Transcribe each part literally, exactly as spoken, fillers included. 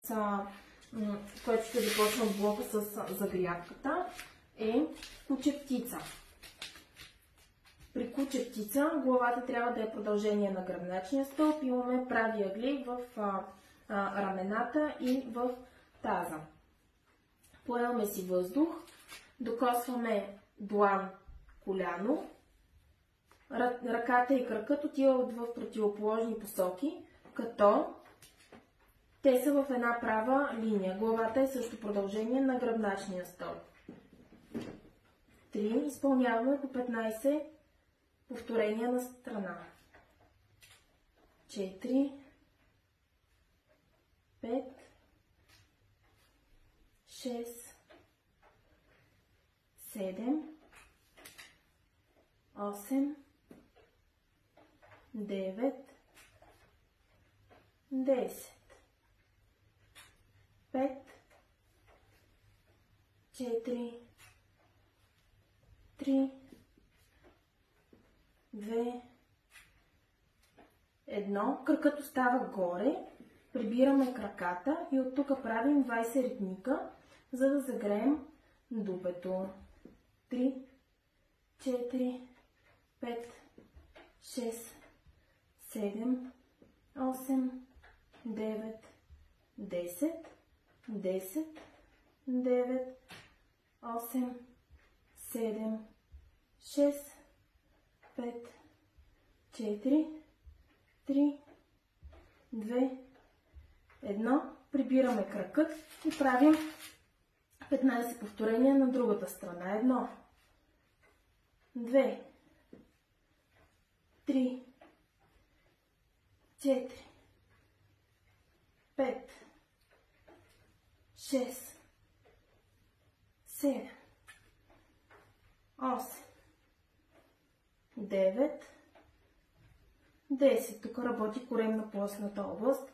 което ще започна от блока с загрявката, е куче птица. При куче птица главата трябва да е продължение на гръбначния стълб. Имаме прави ъгли в а, а, рамената и в таза. Поемаме си въздух, докосваме длан, коляно, ръката и кракът отиват в противоположни посоки, като те са в една права линия. Главата е също продължение на гръбначния стълб. три. Изпълняваме по петнайсет повторения на страна. четири. пет. шест. седем. осем. девет. десет. пет. четири. три. две. едно. Кракът остава горе. Прибираме краката и от тук правим двайсет ритника, за да загреем дупето. три. четири. пет. шест. седем. осем. девет. десет. десет. девет. осем. седем. шест. пет. четири. три. две. едно. Прибираме кракът и правим петнайсет повторения на другата страна. едно. две. три. четири. пет. шест. седем. осем. девет. десет. Тук работи коремно-постната област.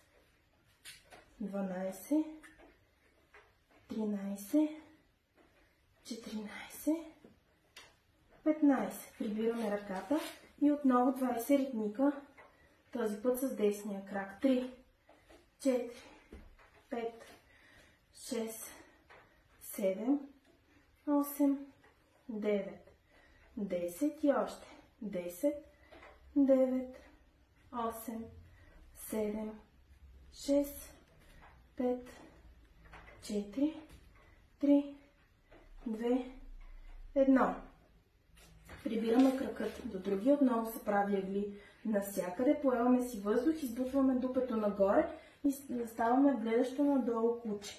дванайсет. тринайсет. четиринайсет. петнайсет. Прибираме ръката и отново двайсет ритника, този път с десния крак. три. четири. пет. шест. седем. осем. девет. десет и още. десет. девет. осем. седем. шест. пет. четири. три. две. едно. Прибираме кракът до другия, отново се прави ъгли навсякъде, поемаме си въздух, избутваме дупето нагоре и ставаме гледащо надолу куче.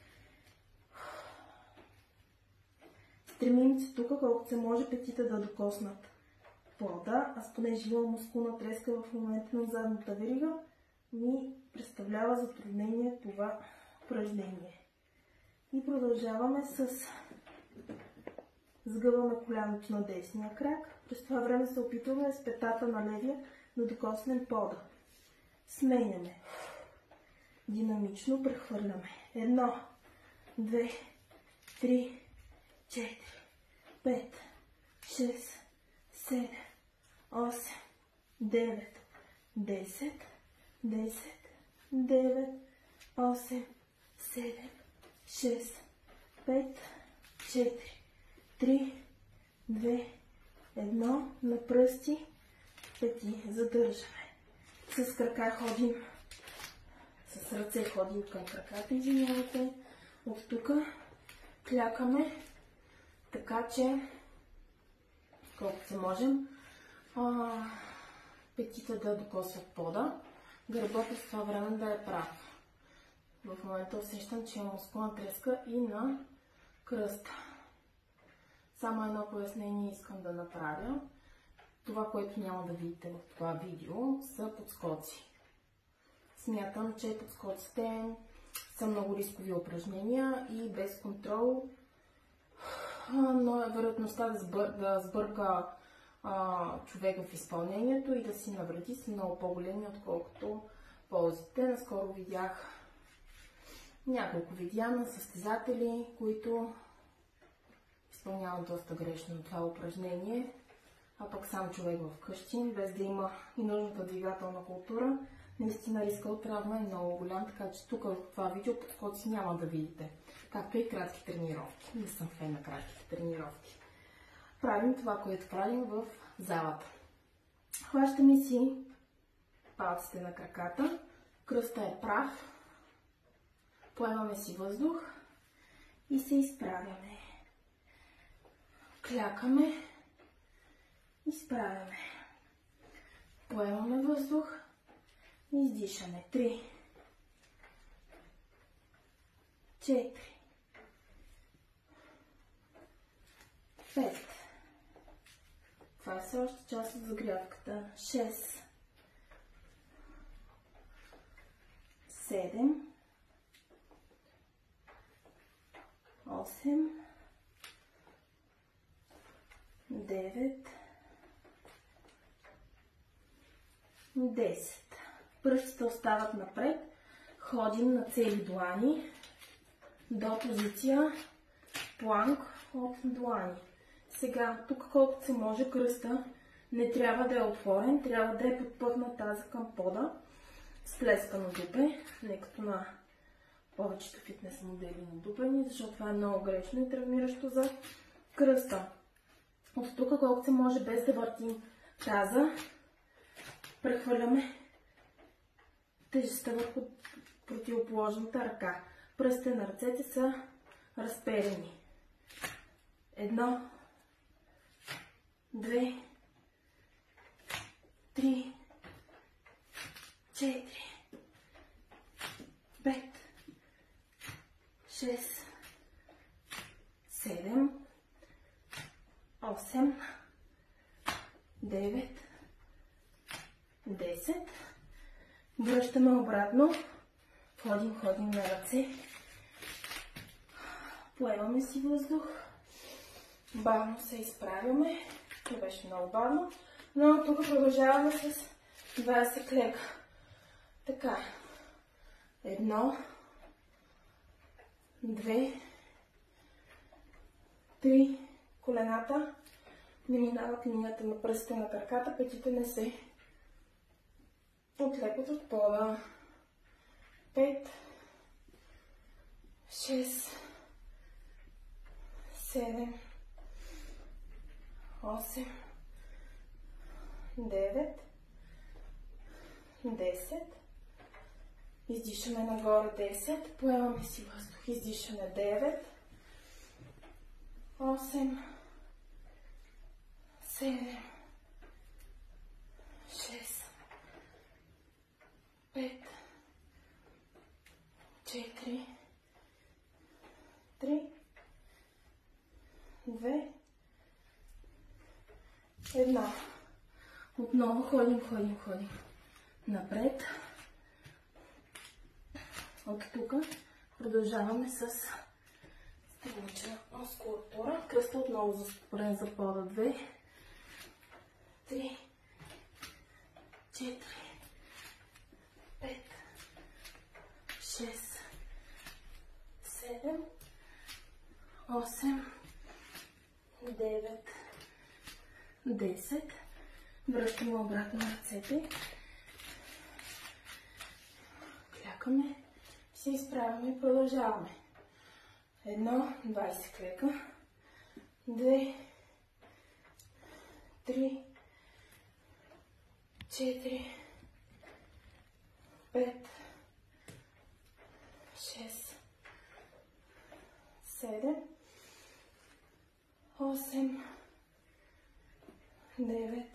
Стремим се тук, колкото се може петите да докоснат пода. Аз понеже имам мускулна треска в момента на задната верига, ми представлява затруднение това упражнение. И продължаваме с сгъваме коляното на десния крак. През това време се опитваме с петата на левия да докоснем пода. Сменяме. Динамично прехвърляме. Едно, две, три, четири, пет, шест, седем, осем, девет, десет, десет, девет, осем, седем, шест, пет, четири, три, две, едно, на пръсти, пети, задържаме. С крака ходим, с ръце ходим към краката, извинявайте. От тук клякаме, така че, колкото се можем, а, петите да докосват пода, гърбът в това време да е прав. В момента усещам, че има мускулна треска и на кръста. Само едно пояснение искам да направя. Това, което няма да видите в това видео, са подскоци. Смятам, че подскоците са много рискови упражнения и без контрол, но е вероятността да, сбър, да сбърка а, човека в изпълнението и да си навреди са много по-големи, отколкото ползите. Наскоро видях няколко видеа на състезатели, които изпълняват доста грешно това упражнение, а пък сам човек вкъщи, без да има и нужната двигателна култура, Наистина риска от травма е много голям, така че тук в това видео подходи няма да видите. Както и кратки тренировки. Не съм фен на кратките тренировки. Правим това, което правим в залата. Хващаме си палците на краката. Кръста е прав. Поемаме си въздух и се изправяме. Клякаме. Изправяме. Поемаме въздух и издишаме. Три. Четири. Пет. Това е все още част от загрявката. Шест. Седем. Осем. Девет. Десет. Пръстите остават напред. Ходим на цели длани до позиция планк от длани. Сега, тук колкото се може, кръста не трябва да е отворен, трябва да е подпъхнат тази към пода с плескано дупе, не като на повечето фитнес модели на дупени, защото това е много грешно и травмиращо за кръста. От тук колкото се може, без да въртим таза, прехвърляме тежестта върху противоположната ръка. Пръстите на ръцете са разперени. Едно, две, три, четири, пет, шест, седем, осем, девет, десет. Връщаме обратно. Ходим, ходим на ръце. Поемаме си въздух. Бавно се изправяме. Това беше много бавно. Но тук продължаваме с двайсет клека. Така. Едно. Две. Три. Колената не минават линията на пръстите на краката. Петите не се отлепят от пода. Пет. Шест. Седем. Осем. Девет. Десет. Издишаме нагоре десет. Поемаме си въздух. Издишаме девет. Осем. Седем. Шест. Пет. Четири. Три. Две. Едно. Отново ходим, ходим, ходим напред. От тук продължаваме с странична мускулатура. Кръста отново застопорен за пода. Две. Три. Четири. Пет. Шест. Седем. Осем. Девет. Десет. Връщаме обратно на ръцете. Клякаме. Се изправяме и продължаваме. Едно. двайсет клека. Две. Три. Четири. Пет. Шест. Седем. Осем. Девет.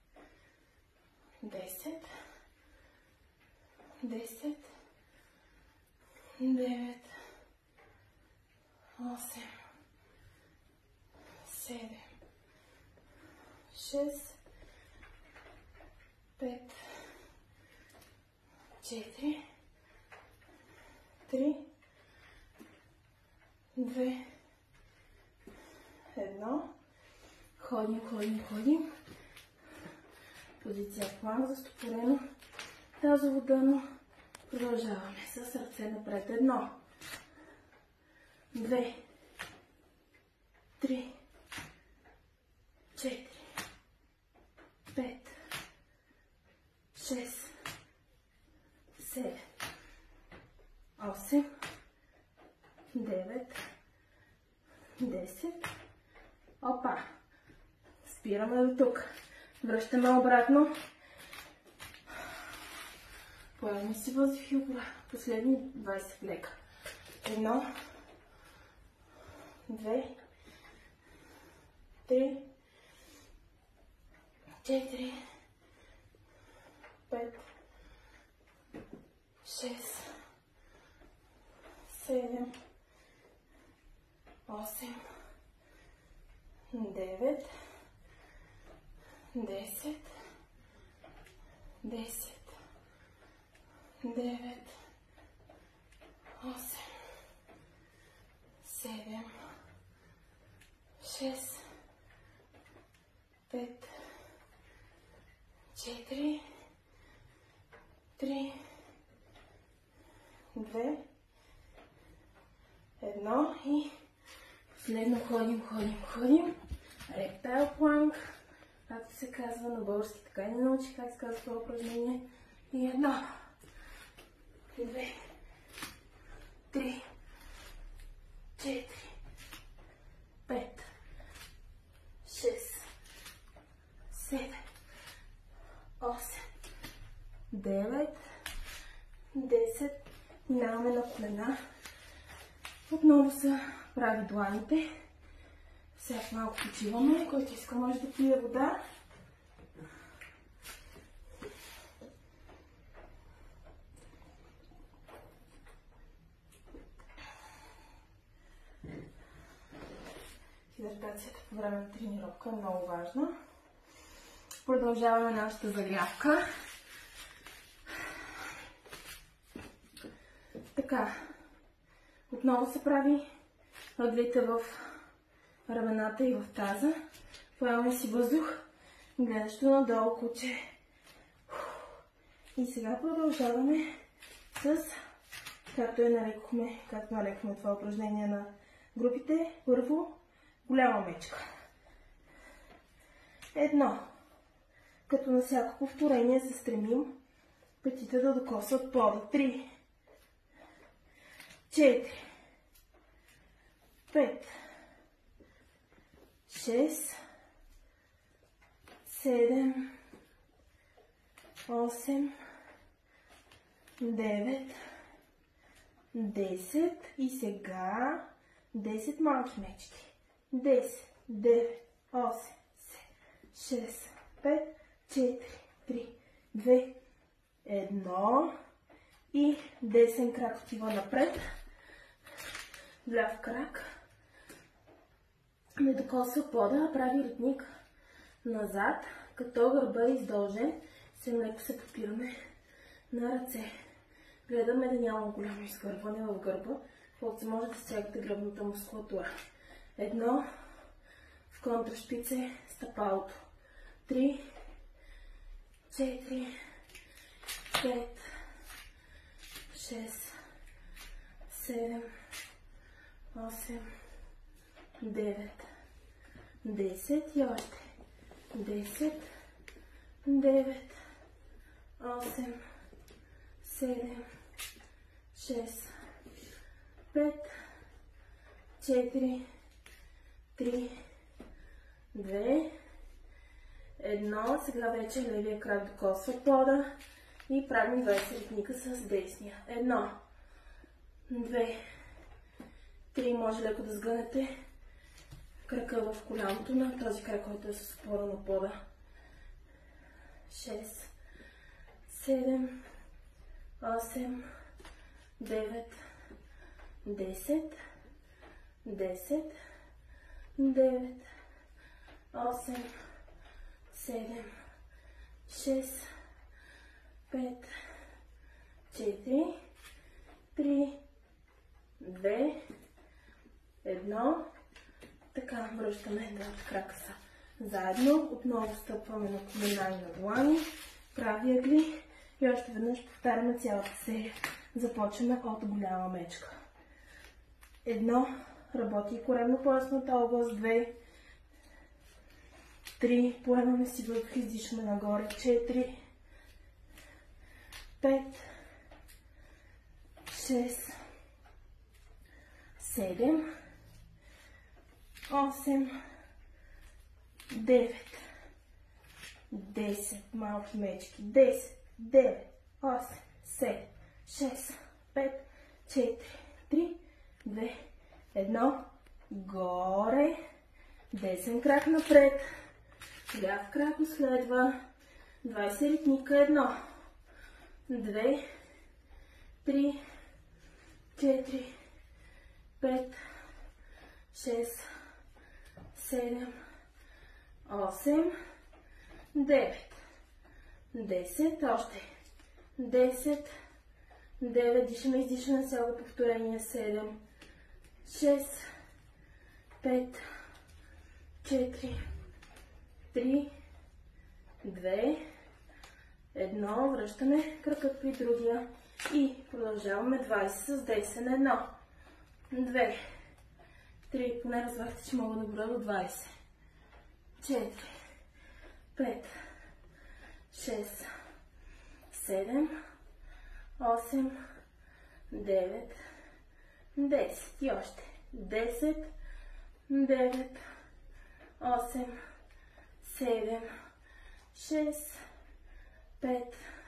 Десет. Десет. Девет. Осем. Седем. Шест. Пет. Четири. Три. Две. Едно. Ходим, ходим, ходим. Позиция планк, застопорено тазово дъно. Продължаваме с ръце напред. Едно. Две. Три. Четири. Пет. Шест. седем, осем, девет, десет. Опа! Спираме до тук. Връщаме обратно. Поемаме си въздух и обратно. Последни двайсет лека. Едно, две, три, четири, пет, шест, седем, осем, девет, десет, десет, девет, осем, седем, шест, пет, четири, три, две, едно и последно ходим, ходим, ходим. Рептайл планк, както се казва на български, така и не научих как се казва това упражнение. И едно, две, три, четири, пет, шест, седем, осем, девет, десет. Минаваме на колена. Отново са прави дланите. Сега малко почиваме. Който иска може да пие вода. Хидратацията по време на тренировка е много важна. Продължаваме нашата загрявка. Така, отново се прави ръдлите в рамената и в таза. Поемаме си въздух, гледащо надолу куче. И сега продължаваме с, както е нарекохме, както нарекохме това упражнение на групите, първо голяма мечка. Едно. Като на всяко повторение се стремим петите да докосват пода. Три. Четири. Пет. Шест. Седем. Осем. Девет. Десет. И сега десет малки мечки. Десет. Девет. Осем. Шест. Пет. Четири. Три. Две. Едно. И десен крак отива напред. Ляв крак не докосва пода, прави ритник назад, като гърба е издължен. Съвсем леко се подпираме на ръце. Гледаме да няма голямо изгърбване в гърба, защото може да стягате гръбната мускулатура. Едно, в контрашпице стъпалото. Три, четири, пет, шест, седем, осем, девет, десет и още. десет, девет, осем, седем, шест, пет, четири, три, две, едно. Сега вече левия крак докосва пода и правим двайсет ритника с десния. Едно, две, три, може леко да сгънете крака в коляното на този крак, който е с опора на пода. шест, седем, осем, девет, десет, десет, девет, осем, седем, шест, пет, четири, три, две, едно. Така, връщаме двата крака са заедно. Отново стъпваме на колена и на длани. Прави ъгли. И още веднъж повтаряме цялата серия. Започваме от голяма мечка. Едно. Работи коремно-поясната област. Две. Три. Поемаме си въздух, издишаме нагоре. Четири. Пет. шест, седем, осем, девет, десет, малки мечки, десет, девет, осем, седем, шест, пет, четири, три, две, едно, горе, десен крак напред, ляв крак последва, двайсет ритника, едно, две, три, четири, пет, шест, седем, осем, девет, десет, още, десет, девет, дишаме, издишаме цяло повторение, седем, шест, пет, четири, три, две, едно, връщаме кракът при другия и продължаваме двайсет с десен, едно, две, три, поне разбрахте, че мога да броя до двайсет, четири, пет, шест, седем, осем, девет, десет и още, десет, девет, осем, седем, шест, пет,